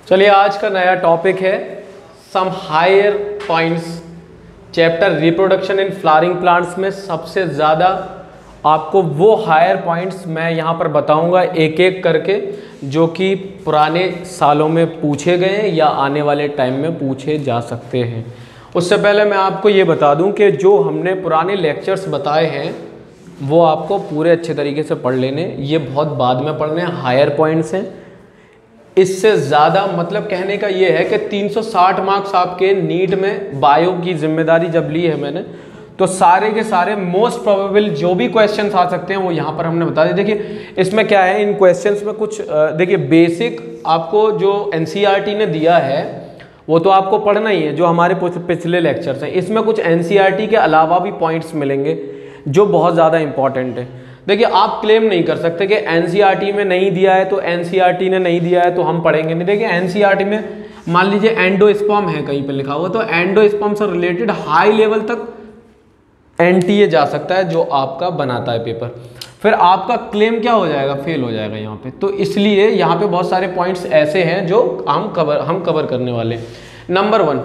चलिए आज का नया टॉपिक है some higher points chapter reproduction in flowering plants में सबसे ज़्यादा आपको वो हायर पॉइंट्स मैं यहाँ पर बताऊँगा एक एक करके जो कि पुराने सालों में पूछे गए या आने वाले टाइम में पूछे जा सकते हैं। उससे पहले मैं आपको ये बता दूं कि जो हमने पुराने लेक्चर्स बताए हैं वो आपको पूरे अच्छे तरीके से पढ़ लेने, ये बहुत बाद में पढ़ने हायर पॉइंट्स हैं। इससे ज़्यादा मतलब कहने का ये है कि 360 मार्क्स आपके नीट में बायो की जिम्मेदारी जब ली है मैंने, तो सारे के सारे मोस्ट प्रोबेबल जो भी क्वेश्चंस आ सकते हैं वो यहाँ पर हमने बता दिए। देखिए इसमें क्या है, इन क्वेश्चंस में कुछ देखिए बेसिक आपको जो एनसीईआरटी ने दिया है वो तो आपको पढ़ना ही है, जो हमारे पिछले लेक्चर्स हैं। इसमें कुछ एनसीईआरटी के अलावा भी पॉइंट्स मिलेंगे जो बहुत ज़्यादा इंपॉर्टेंट है। देखिए आप क्लेम नहीं कर सकते कि एनसीईआरटी में नहीं दिया है तो एनसीईआरटी ने नहीं दिया है तो हम पढ़ेंगे नहीं। देखिए एनसीईआरटी में मान लीजिए एंडोस्पर्म है कहीं पे लिखा हुआ, तो एंडोस्पर्म से रिलेटेड हाई लेवल तक एनटीए जा सकता है जो आपका बनाता है पेपर, फिर आपका क्लेम क्या हो जाएगा, फेल हो जाएगा यहाँ पे। तो इसलिए यहाँ पे बहुत सारे पॉइंट्स ऐसे हैं जो हम कवर करने वाले हैं। नंबर 1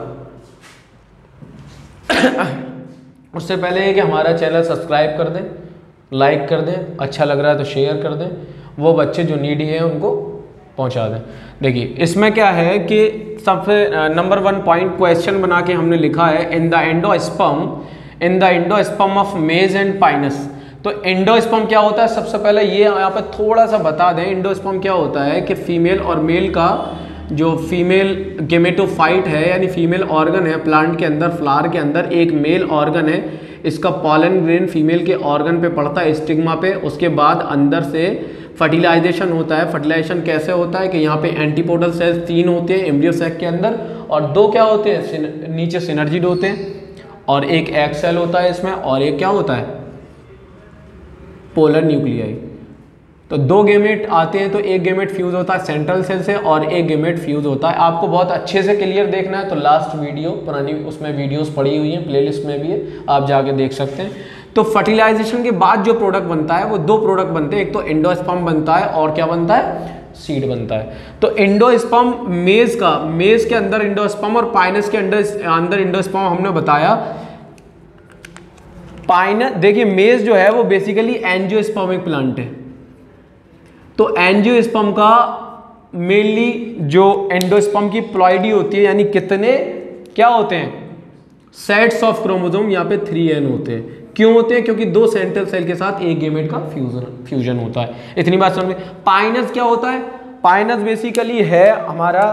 उससे पहले है कि हमारा चैनल सब्सक्राइब कर दें, लाइक कर दें, अच्छा लग रहा है तो शेयर कर दें, वो बच्चे जो नीडी हैं उनको पहुंचा दें। देखिए इसमें क्या है कि सबसे नंबर 1 पॉइंट क्वेश्चन बना के हमने लिखा है in the endosperm of maize and pinus. तो एंडोस्पर्म क्या होता है, सबसे पहले ये यहाँ पर थोड़ा सा बता दें। एंडोस्पर्म क्या होता है कि फीमेल और मेल का जो फीमेल गेमेटोफाइट है यानी फीमेल ऑर्गन है प्लांट के अंदर, फ्लावर के अंदर एक मेल ऑर्गन है, इसका पॉलन ग्रेन फीमेल के ऑर्गन पे पड़ता है, स्टिग्मा पे। उसके बाद अंदर से फर्टिलाइजेशन होता है। फर्टिलाइजेशन कैसे होता है कि यहाँ पे एंटीपोडल सेल्स 3 होते हैं एम्ब्रियो सैक के अंदर, और 2 क्या होते हैं नीचे सिनर्जिड होते हैं, और एक एग सेल होता है इसमें, और एक क्या होता है पोलर न्यूक्लियाई। तो 2 गेमेट आते हैं, तो एक गेमेट फ्यूज होता है सेंट्रल सेल से और एक गेमेट फ्यूज होता है। आपको बहुत अच्छे से क्लियर देखना है तो लास्ट वीडियो पुरानी उसमें वीडियोस पड़ी हुई हैं, प्लेलिस्ट में भी है, आप जाके देख सकते हैं। तो फर्टिलाइजेशन के बाद जो प्रोडक्ट बनता है वो 2 प्रोडक्ट बनते हैं, एक तो एंडोस्पर्म बनता है और क्या बनता है, सीड बनता है। तो एंडोस्पर्म मेज के अंदर एंडोस्पर्म और पाइनस के अंदर एंडोस्पर्म हमने बताया। पाइनस देखिए मेज जो है वो बेसिकली एंजियोस्पर्मिक प्लांट है, तो एंजियोस्पर्म का मेनली जो एंडोस्पर्म की प्लॉइडी होती है यानी कितने क्या होते हैं सेट्स ऑफ क्रोमोसोम, यहाँ पे 3n होते हैं। क्यों होते हैं, क्योंकि 2 सेंट्रल सेल के साथ एक गेमेट का फ्यूजन होता है। इतनी बात समझ में। पाइनस क्या होता है, पाइनस बेसिकली है हमारा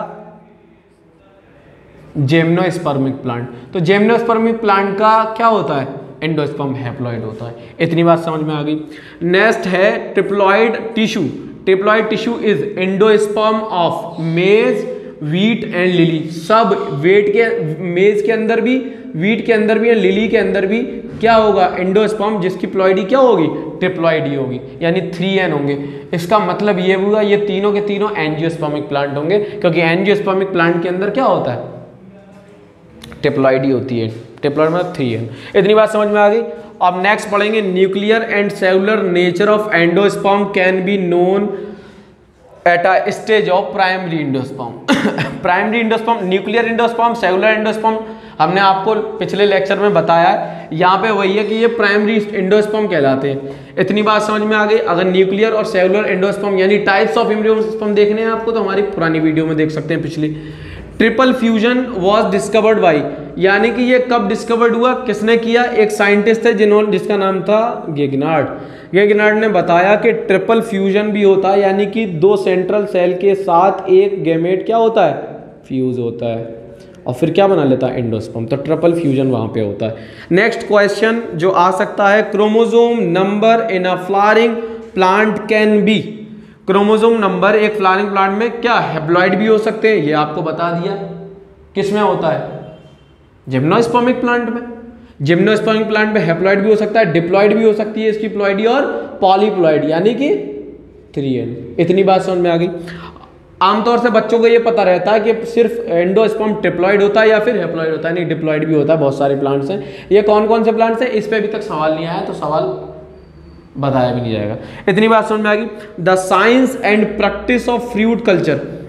जिम्नोस्पर्मिक प्लांट। तो जिम्नोस्पर्मिक प्लांट का क्या होता है, एंडोस्पर्म हैप्लॉइड होता है। इतनी बात समझ में आ गई। नेक्स्ट है triploid tissue. Triploid tissue is endosperm of maize, wheat and lily. सब वेट के मेज के अंदर भी, वीट के अंदर भी और लिली के अंदर भी क्या होगा, एंडोस्पर्म, जिसकी प्लॉइडी क्या होगी, ट्रिप्लॉइडी होगी, यानी 3n होंगे। इसका मतलब ये हुआ ये तीनों के तीनों एंजियोस्पर्मिक प्लांट होंगे, क्योंकि एंजियोस्पर्मिक प्लांट के अंदर क्या होता है, ट्रिप्लॉइडी होती है। ट्रिप्लॉइड मतलब 3n। इतनी बात समझ में आ गई। अब नेक्स्ट पढ़ेंगे nuclear and cellular nature of endosperm can be known at a stage of primary endosperm. Primary endosperm, nuclear endosperm, cellular endosperm हमने आपको पिछले लेक्चर में बताया है। यहाँ पे वही है कि ये प्राइमरी एंडोस्पर्म कहलाते हैं। इतनी बात समझ में आ गई। अगर न्यूक्लियर और सेलुलर एंडोस्पर्म यानी टाइप्स ऑफ एंडोस्पर्म देखने हैं आपको तो हमारी पुरानी वीडियो में देख सकते हैं पिछली। Triple fusion was discovered by, यानी कि ये कब डिस्कवर्ड हुआ, किसने किया, एक साइंटिस्ट है जिसका नाम था गेगनार्ड। गेगनार्ड ने बताया कि ट्रिपल फ्यूजन भी होता है, यानी कि 2 सेंट्रल सेल के साथ एक गैमेट क्या होता है, फ्यूज होता है, और फिर क्या बना लेता है, एंडोस्पर्म। तो ट्रिपल फ्यूजन वहां पे होता है। नेक्स्ट क्वेश्चन जो आ सकता है, chromosome number in a flowering plant can be. Chromosome number एक फ्लावरिंग प्लांट में क्या हैप्लॉइड भी हो सकते हैं, ये आपको बता दिया। किस में होता है, जिम्नोस्पर्मिक प्लांट में। जिम्नोस्पर्मिक प्लांट में हैप्लॉइड भी हो सकता है, डिप्लॉइड भी हो सकती है इसकी प्लॉइडी, और पॉलीप्लॉइड यानी कि 3n। इतनी बात समझ में आ गई। आमतौर से बच्चों को ये पता रहता है कि सिर्फ एंडोस्पर्म ट्रिप्लॉइड होता है या फिर हैप्लॉइड होता है, नहीं डिप्लॉइड भी होता है। बहुत सारे प्लांट्स हैं। ये कौन कौन से प्लांट्स हैं इस पर अभी तक सवाल नहीं आया, तो सवाल बताया भी नहीं जाएगा। इतनी बात समझ में आ गई। The science and practice of fruit culture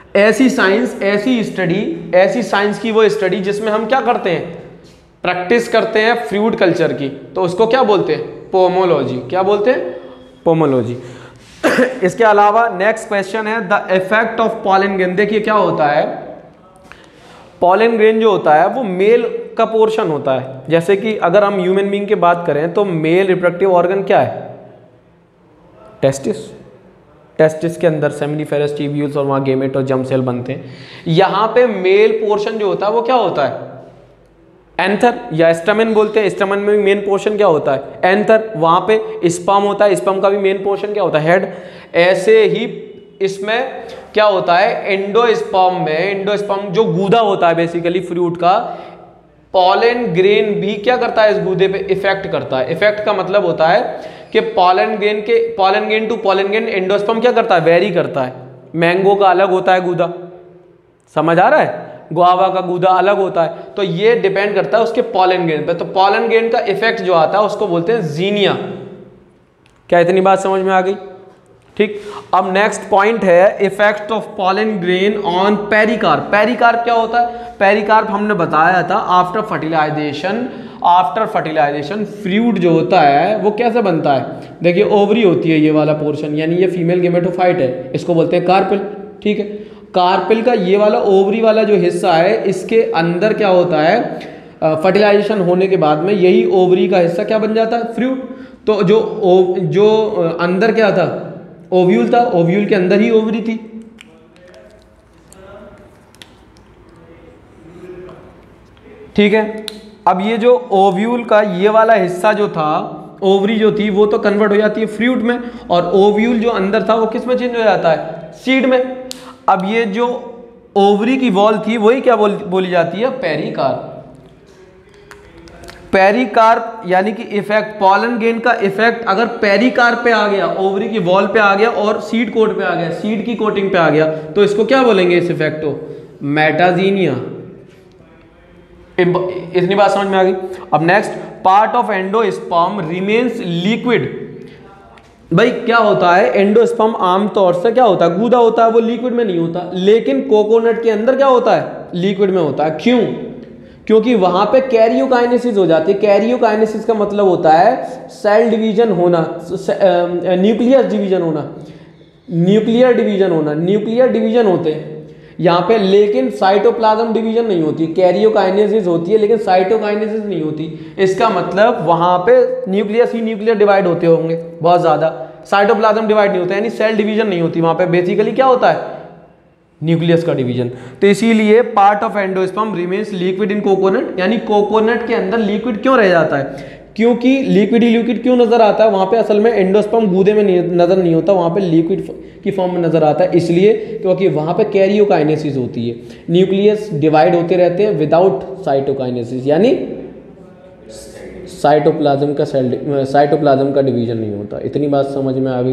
ऐसी साइंस, ऐसी साइंस की वो स्टडी जिसमें हम क्या करते हैं, प्रैक्टिस करते हैं फ्रूट कल्चर की, तो उसको क्या बोलते हैं, पोमोलॉजी। क्या बोलते हैं, पोमोलॉजी। इसके अलावा नेक्स्ट क्वेश्चन है the effect of pollen grain. देखिए क्या होता है, पॉलन ग्रेन जो होता है वो मेल का पोर्शन होता है। जैसे कि अगर हम ह्यूमन बीइंग की बात करें तो मेल रिप्रोडक्टिव ऑर्गन क्या है, टेस्टिस। टेस्टिस के अंदर सेमिनिफेरस ट्यूब्यूल्स और वहाँ गेमेट और जर्म सेल बनते हैं। यहाँ पे मेल पोर्शन जो होता है वो क्या होता है, एंथर या स्टमन बोलते हैं। स्टमन में भी मेन पोर्शन क्या होता है, एंथर। वहाँ पे स्पर्म होता है, स्पर्म का भी मेन पोर्शन क्या होता है, हेड। ऐसे ही इसमें क्या होता है, एंडोस्पर्म में, एंडोस्पर्म जो गूदा होता है बेसिकली फ्रूट का, पॉलन ग्रेन भी क्या करता है, इस गूदे पे इफेक्ट करता है। इफेक्ट का मतलब होता है कि pollen grain to pollen grain endosperm क्या करता है, वेरी करता है। मैंगो का अलग होता है गूदा, समझ आ रहा है, गुआवा का गूदा अलग होता है, तो ये डिपेंड करता है उसके पॉलन ग्रेन पे। तो पॉलन ग्रेन का इफेक्ट जो आता है उसको बोलते हैं जीनिया। क्या इतनी बात समझ में आ गई, ठीक। अब नेक्स्ट पॉइंट है effect of pollen grain on pericarp. Pericarp क्या होता है, पेरिकार्प हमने बताया था आफ्टर फर्टिलाइजेशन फ्रूट जो होता है वो कैसे बनता है। देखिए ओवरी होती है ये वाला पोर्शन, यानी ये फीमेल गेमेटोफाइट है, इसको बोलते हैं कार्पेल, ठीक है। कार्पेल का ये वाला ओवरी वाला जो हिस्सा है, इसके अंदर क्या होता है, फर्टिलाइजेशन होने के बाद में यही ओवरी का हिस्सा क्या बन जाता है, फ्रूट। तो जो अंदर क्या था, ओव्यूल था, ओव्यूल के अंदर ही ओवरी थी। ठीक है। अब ये जो ओव्यूल का ये वाला हिस्सा जो था, ओवरी जो थी वो तो कन्वर्ट हो जाती है फ्रूट में, और ओव्यूल जो अंदर था वो किस में चेंज हो जाता है, सीड में। अब ये जो ओवरी की वॉल थी वही क्या बोली जाती है, पेरिकार्प। पेरिकार्प यानी कि इफेक्ट, पॉलन ग्रेन का इफेक्ट अगर पेरिकार्प पे आ गया, ओवरी की वॉल पे आ गया और सीड कोट पे आ गया, सीड की कोटिंग पे आ गया, तो इसको क्या बोलेंगे, इस इफेक्ट को मेटाजीनिया। इतनी बात समझ में आ गई। अब next, part of endosperm remains liquid. भाई क्या होता है, एंडोस्पर्म आमतौर से क्या होता है, गूदा होता है, वो लिक्विड में नहीं होता, लेकिन कोकोनट के अंदर क्या होता है, लिक्विड में होता है। क्यों, क्योंकि वहां पे कैरियोकाइनेसिस हो जाती है। कैरियोकाइनेसिस का मतलब होता है सेल डिवीजन होना, न्यूक्लियर डिवीजन होना, न्यूक्लियर डिवीजन होते हैं यहाँ पे, लेकिन साइटोप्लाज्म डिवीजन नहीं होती। कैरियोकाइनेसिस होती है लेकिन साइटोकाइनेसिस नहीं होती। इसका मतलब वहां पे न्यूक्लियस ही न्यूक्लियर डिवाइड होते होंगे बहुत ज्यादा, साइटोप्लाज्म डिवाइड नहीं होता, यानी सेल डिवीजन नहीं होती वहां पे। बेसिकली क्या होता है, न्यूक्लियस का डिवीजन। तो इसीलिए part of endosperm remains liquid in coconut, यानी कोकोनट के अंदर लिक्विड क्यों रह जाता है, क्योंकि लिक्विड ही लिक्विड क्यों नजर आता है वहां पे, असल में एंडोस्पर्म गूदे में नजर नहीं होता, वहां पे लिक्विड की फॉर्म में नजर आता है, इसलिए क्योंकि वहां पे कैरियोकाइनेसिस होती है, न्यूक्लियस डिवाइड होते रहते हैं विदाउट साइटोकाइनेसिस, यानी साइटोप्लाज्म का डिवीजन नहीं होता। इतनी बात समझ में आ गई,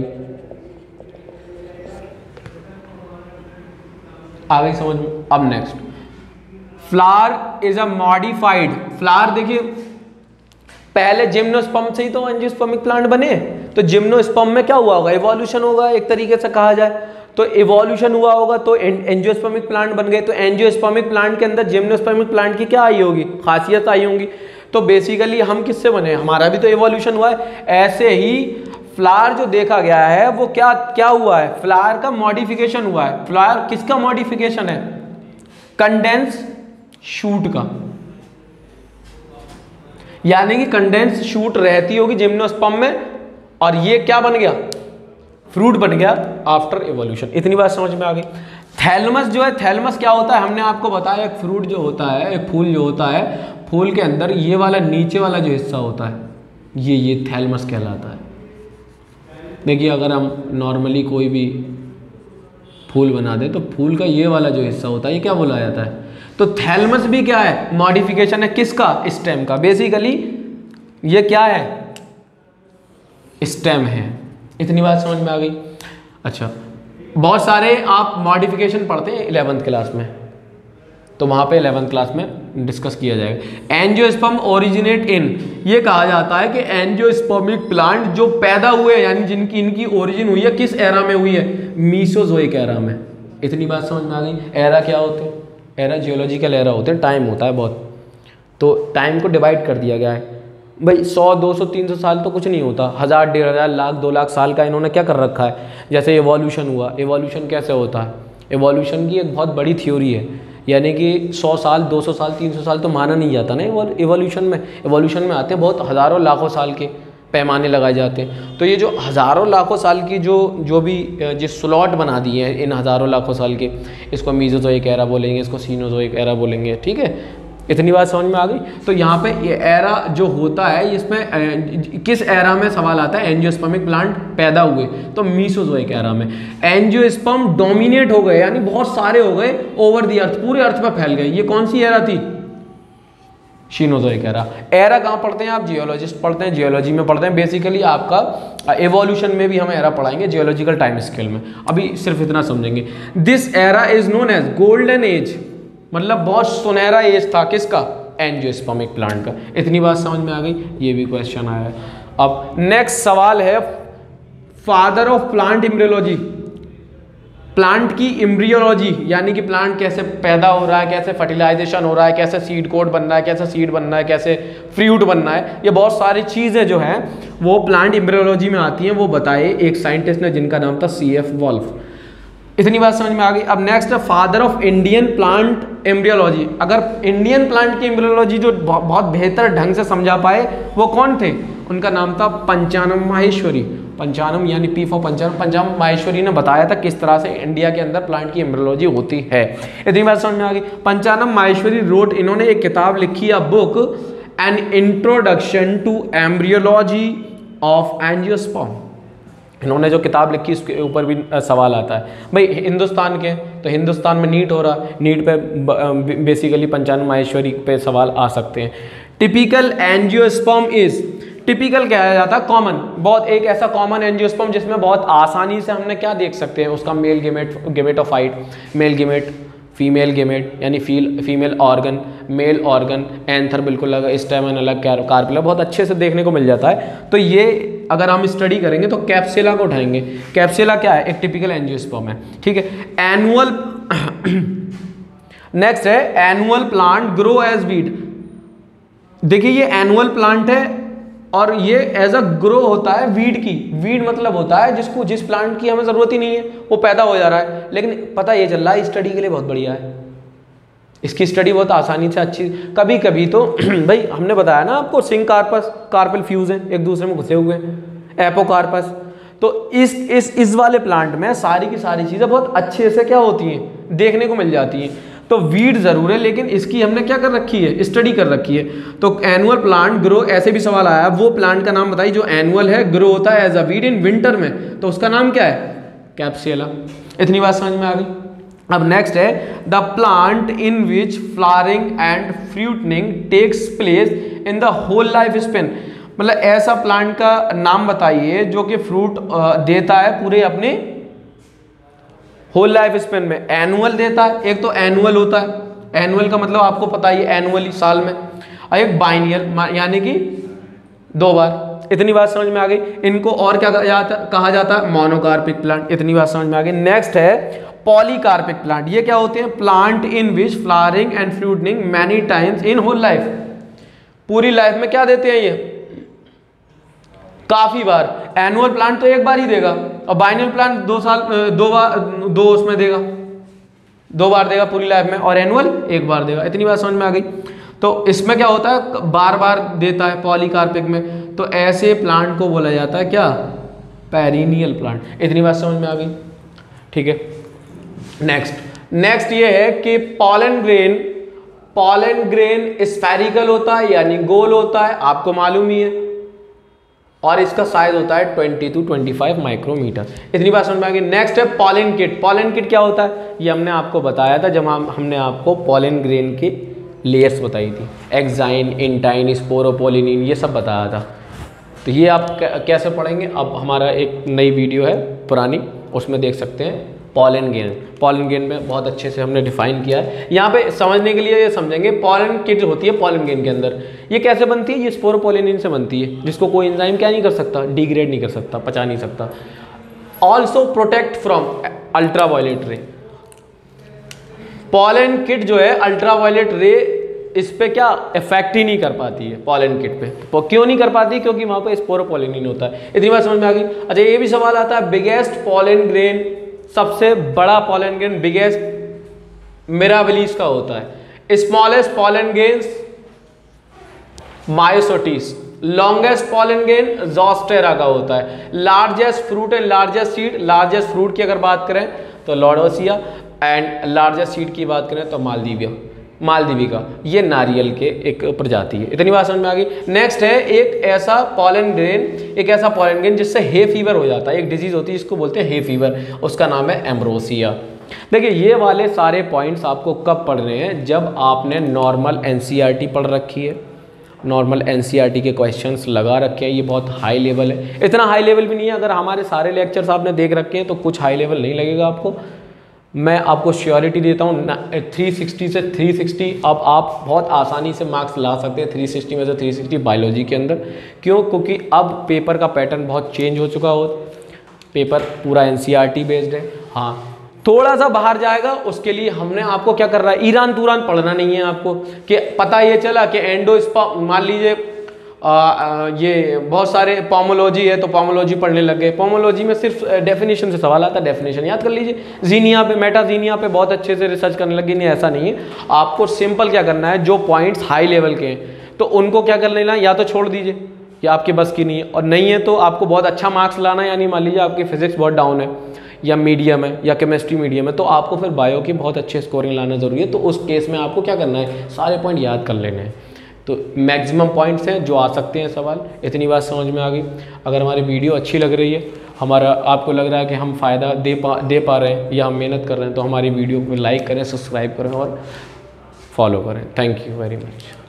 समझ में। अब next, flower is a modified. Flower देखिए पहले जिम्नोस्पर्म से ही तो एंजियोस्पर्मिक प्लांट बने, तो जिम्नोस्पर्म में क्या हुआ होगा, इवोल्यूशन होगा एक तरीके से कहा जाए, तो इवोल्यूशन हुआ होगा तो एंजियोस्पर्मिक प्लांट बन गए। तो एंजियोस्पर्मिक प्लांट के अंदर जिम्नोस्पर्मिक प्लांट की क्या आई होगी, खासियत आई होंगी। तो बेसिकली हम किससे बने, हमारा भी तो इवोल्यूशन हुआ है। ऐसे ही फ्लावर जो देखा गया है वो क्या हुआ है, फ्लावर का मॉडिफिकेशन हुआ है। फ्लावर किसका मॉडिफिकेशन है, कंडेंस शूट का, यानी कि कंडेंस शूट रहती होगी जिम्नोस्पर्म में, और ये क्या बन गया, फ्रूट बन गया आफ्टर इवोल्यूशन। इतनी बात समझ में आ गई। थैलमस जो है, थैलमस क्या होता है, हमने आपको बताया एक फ्रूट जो होता है, एक फूल जो होता है, फूल के अंदर ये वाला नीचे वाला जो हिस्सा होता है ये थैलमस कहलाता है। देखिए अगर हम नॉर्मली कोई भी फूल बना दे तो फूल का ये वाला जो हिस्सा होता है ये क्या बोला जाता है, तो थैलमस भी क्या है, मॉडिफिकेशन है किसका, स्टेम का। बेसिकली ये क्या है, स्टेम है। इतनी बात समझ में आ गई। अच्छा, बहुत सारे आप मॉडिफिकेशन पढ़ते हैं 11th क्लास में, तो वहां पे 11th क्लास में डिस्कस किया जाएगा। एंजियोस्पर्म ओरिजिनेट इन, ये कहा जाता है कि एंजियोस्पर्मिक प्लांट जो पैदा हुए यानी इनकी ओरिजिन हुई है किस एरा में हुई है, मीसोजोइक एरा में। इतनी बात समझ में आ गई। एरा क्या होते हैं? एरा जियोलॉजिकल एरा होते हैं, टाइम होता है बहुत, तो टाइम को डिवाइड कर दिया गया है भाई। 100 200 300 साल तो कुछ नहीं होता, 1000 1500 लाख 2 लाख साल का इन्होंने क्या कर रखा है। जैसे एवोल्यूशन हुआ, एवोल्यूशन कैसे होता है? एवोल्यूशन की एक बहुत बड़ी थ्योरी है, यानी कि 100 साल 200 साल 300 साल तो माना नहीं जाता ना एवोल्यूशन में। एवोल्यूशन में आते हैं बहुत हज़ारों लाखों साल के पैमाने लगाए जाते हैं। तो ये जो हज़ारों लाखों साल की जो भी जिस स्लॉट बना दिए हैं इन हज़ारों लाखों साल के, इसको मीज़ोज़ोइक एरा बोलेंगे, इसको सीनोज़ोइक एरा बोलेंगे, ठीक है। इतनी बात समझ में आ गई। तो यहाँ पे ये एरा जो होता है, इसमें किस एरा में सवाल आता है? एंजियोस्पर्मिक प्लांट पैदा हुए तो मीसोजोइक एरा में। एंजियोस्पर्म डोमिनेट हो गए, यानी बहुत सारे हो गए ओवर दी अर्थ, पूरे अर्थ पे फैल गए। ये कौन सी एरा थी? Cenozoic era. एरा कहाँ पढ़ते हैं आप? जियोलॉजिस्ट पढ़ते हैं, जियोलॉजी में पढ़ते हैं। बेसिकली आपका एवोल्यूशन में भी हम एरा पढ़ाएंगे, जियोलॉजिकल टाइम स्केल में। अभी सिर्फ इतना समझेंगे। This era is known as golden age, मतलब बहुत सुनहरा एज था किसका? एंजियोस्पर्मिक प्लांट का। इतनी बात समझ में आ गई। ये भी क्वेश्चन आया है। अब नेक्स्ट सवाल है, father of plant embryology. Plant की एम्ब्रियोलॉजी, यानी कि प्लांट कैसे पैदा हो रहा है, कैसे फर्टिलाइजेशन हो रहा है, कैसे सीड कोड बन रहा है, कैसे सीड बनना है, कैसे फ्रूट बनना है, ये बहुत सारी चीज़ें जो हैं वो प्लांट एम्ब्रियोलॉजी में आती हैं। वो बताए एक साइंटिस्ट ने जिनका नाम था C.F. वॉल्फ। इतनी बात समझ में आ गई। अब नेक्स्ट है father of Indian plant embryology. अगर इंडियन प्लांट की एम्ब्रियोलॉजी जो बहुत बेहतर ढंग से समझा पाए वो कौन थे? उनका नाम था पंचानन माहेश्वरी। पंचानन यानी P फॉर पंचानन। पंचानन माहेश्वरी ने बताया था किस तरह से इंडिया के अंदर प्लांट की एम्ब्रियोलॉजी होती है। इतनी बात समझ में आ गई। पंचानन माहेश्वरी रोट, इन्होंने एक किताब लिखी है, book an introduction to embryology of angiosperm. इन्होंने जो किताब लिखी उसके ऊपर भी सवाल आता है। भाई हिंदुस्तान के, तो हिंदुस्तान में नीट हो रहा है, नीट पे बेसिकली पंचानन माहेश्वरी पे सवाल आ सकते हैं। टिपिकल एंजियोस्पर्म इज, टिपिकल कहा जाता है कॉमन, बहुत एक ऐसा कॉमन एंजियोस्पर्म जिसमें बहुत आसानी से हमने क्या देख सकते हैं उसका male gamete of height, male gamete, female gamete यानी female organ, male organ, anther बिल्कुल अलग, स्टेमन अलग, कार्पिला बहुत अच्छे से देखने को मिल जाता है। तो ये अगर हम स्टडी करेंगे तो कैप्सिला को उठाएंगे। कैप्सिला क्या है? एक टिपिकल एंजियोस्पर्म है, ठीक है। एनुअल नेक्स्ट है annual plant grow as weed. देखिए ये एनुअल प्लांट है और ये एज अ ग्रो होता है वीड की। वीड मतलब होता है जिस प्लांट की हमें जरूरत ही नहीं है वो पैदा हो जा रहा है, लेकिन पता ये चल रहा है स्टडी के लिए बहुत बढ़िया है। इसकी स्टडी बहुत आसानी से अच्छी, कभी कभी तो भाई हमने बताया ना आपको सिंक कार्पस कार्पेल फ्यूज हैं, एक दूसरे में घुसे हुए हैं, एपोकार्पस। तो इस वाले प्लांट में सारी की सारी चीज़ें बहुत अच्छे से क्या होती हैं, देखने को मिल जाती हैं। तो वीड जरूर है लेकिन इसकी हमने क्या कर रखी है, स्टडी कर रखी है। तो एनुअल प्लांट ग्रो, ऐसे भी सवाल आया, वो प्लांट का नाम बताइए जो एनुअल है, ग्रो होता है as a weed in winter में, तो उसका नाम क्या है? कैप्सिला। इतनी बात समझ में आ गई। अब नेक्स्ट है the plant in which flowering and fruiting takes place in the whole life span. मतलब ऐसा प्लांट का नाम बताइए जो कि फ्रूट देता है पूरे अपने होल लाइफ स्पेन में। एनुअल देता है, एक तो एनुअल होता है, एनुअल का मतलब आपको पता ही एनुअली साल में, और एक बाइनियल यानी कि 2 बार। इतनी बात समझ में आ गई। इनको और क्या कहा जाता है? Monocarpic plant. इतनी बात समझ में आ गई। नेक्स्ट है पॉलीकार्पिक प्लांट। ये क्या होते हैं? Plant in which flowering and fruiting many times in whole life. पूरी लाइफ में क्या देते हैं ये? काफी बार। एनुअल प्लांट तो एक बार ही देगा और बाइनल प्लांट 2 उसमें देगा, 2 बार देगा पूरी लाइफ में, और एनुअल 1 बार देगा। इतनी बात समझ में आ गई। तो इसमें क्या होता है? बार बार देता है पॉलीकार्पिक में। तो ऐसे प्लांट को बोला जाता है क्या? Perennial plant. इतनी बात समझ में आ गई, ठीक है। नेक्स्ट ये है कि पॉलन ग्रेन स्फेरिकल होता है यानी गोल होता है, आपको मालूम ही है, और इसका साइज होता है 20 to 25 माइक्रोमीटर। इतनी बात समझ में आ गई। नेक्स्ट है पॉलन किट। पॉलन किट क्या होता है? ये हमने आपको बताया था जब हमने आपको पॉलन ग्रेन की लेयर्स बताई थी, एक्साइन, इंटाइन, स्पोरोपोलिनिन, ये सब बताया था। तो ये आप कैसे पढ़ेंगे? अब हमारा एक नई वीडियो है पुरानी, उसमें देख सकते हैं पॉलन ग्रेन में बहुत अच्छे से हमने डिफाइन किया है। यहाँ पे समझने के लिए ये समझेंगे पॉलन किट होती है पॉलन ग्रेन के अंदर, ये कैसे बनती है? ये स्पोरोपोलिनिन से बनती है, जिसको कोई एंजाइम क्या नहीं कर सकता, डिग्रेड नहीं कर सकता, पचा नहीं सकता। Also protect from ultraviolet ray. Pollen kit जो है अल्ट्रावायलेट रे इस पे क्या इफेक्ट ही नहीं कर पाती है पॉलन किट पे। तो क्यों नहीं कर पाती? क्योंकि वहां पे स्पोरोपोलिन होता है। इतनी बात समझ में आ गई। अच्छा, ये भी सवाल आता है, बिगेस्ट पॉलन ग्रेन, सबसे बड़ा पॉलन ग्रेन बिगेस्ट मिराबिलिस का होता है। Smallest pollen grains Myosotis, longest pollen grain Zostera का होता है। Largest fruit and largest seed, largest fruit की अगर बात करें तो लॉडोसिया एंड लार्जेस्ट सीड की बात करें तो मालदीवी का, ये नारियल के एक प्रजाति है। इतनी बात समझ में आ गई। नेक्स्ट है एक ऐसा पॉलन ग्रेन जिससे हे फीवर हो जाता है। एक डिजीज होती है इसको बोलते हैं हे फीवर, उसका नाम है एम्ब्रोसिया। देखिए ये वाले सारे पॉइंट्स आपको कब पढ़ने हैं? जब आपने नॉर्मल एनसीईआरटी पढ़ रखी है, नॉर्मल एनसीईआरटी के क्वेश्चंस लगा रखे हैं। ये बहुत हाई लेवल है, इतना हाई लेवल भी नहीं है। अगर हमारे सारे लेक्चर्स आपने देख रखे हैं तो कुछ हाई लेवल नहीं लगेगा आपको। मैं आपको श्योरिटी देता हूँ 360 से 360 अब आप बहुत आसानी से मार्क्स ला सकते हैं। 360 में से 360 बायोलॉजी के अंदर। क्यों? क्योंकि अब पेपर का पैटर्न बहुत चेंज हो चुका हो, पेपर पूरा एनसीईआरटी बेस्ड है। हाँ, थोड़ा सा बाहर जाएगा उसके लिए हमने आपको क्या कर रहा है, ईरान तुरान पढ़ना नहीं है आपको। कि पता ये चला कि एंडोस्पर्म, मान लीजिए ये बहुत सारे पोमोलॉजी है तो पोमोलॉजी पढ़ने लग गए। पोमोलॉजी में सिर्फ डेफिनेशन से सवाल आता है, डेफिनेशन याद कर लीजिए। जीनिया पे, मेटाजीनिया पे बहुत अच्छे से रिसर्च करने लगे। नहीं, ऐसा नहीं है। आपको सिंपल क्या करना है, जो पॉइंट्स हाई लेवल के हैं तो उनको क्या कर लेना, या तो छोड़ दीजिए या आपके बस की नहीं है, और नहीं है तो आपको बहुत अच्छा मार्क्स लाना है। यानी मान लीजिए आपकी फिजिक्स बहुत डाउन है या मीडियम है या केमिस्ट्री मीडियम है, तो आपको फिर बायो की बहुत अच्छे स्कोरिंग लाना ज़रूरी है। तो उस केस में आपको क्या करना है, सारे पॉइंट याद कर लेने हैं। तो मैक्सिमम पॉइंट्स हैं जो आ सकते हैं सवाल। इतनी बात समझ में आ गई। अगर हमारी वीडियो अच्छी लग रही है, हमारा आपको लग रहा है कि हम फ़ायदा दे पा रहे हैं या हम मेहनत कर रहे हैं, तो हमारी वीडियो को लाइक करें, सब्सक्राइब करें और फॉलो करें। Thank you very much.